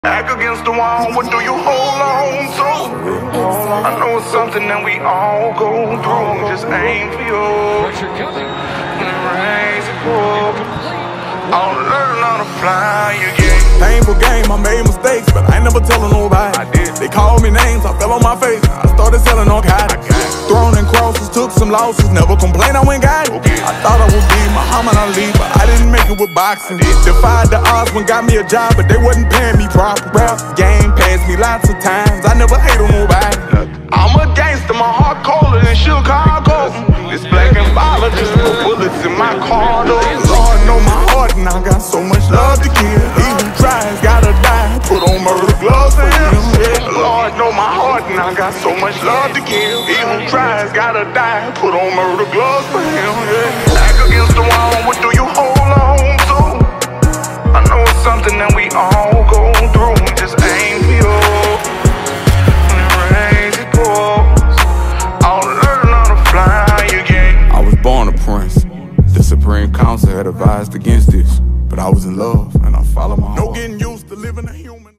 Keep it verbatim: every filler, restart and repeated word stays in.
Back against the wall, what do you hold on to? I know it's something that we all go through. Just aim for you. Pressure coming. And raise it up. I'll learn how to fly again. Painful game, I made mistakes, but I ain't never telling nobody. I did. They called me names, I fell on my face. I started selling narcotics. Thrown in crosses, took some losses, never complained, I went got it. Okay. I thought I would be Muhammad Ali, but I didn't make it with boxing. Defied the odds when got me a job, but they wasn't paying me proper. Rap game passed me lots of times, I never hate on nobody. I'm a gangster, my heart colder than Chicago. This black and violet, just put bullets in my car, though. Lord know my heart, and I got so much love to give. Even tries, gotta die, put on murder gloves for him. Yeah. Lord know my heart, and I got so much love to give. Even tries, gotta die, put on murder gloves for him. Yeah. Back against the wall, what do you hold on to? I know it's something that we all go through. Just aim for you and raise it upwards. I'll learn how to fly again. I was born a prince. The Supreme Council had advised against this, but I was in love and I followed my heart. No getting used to living a human.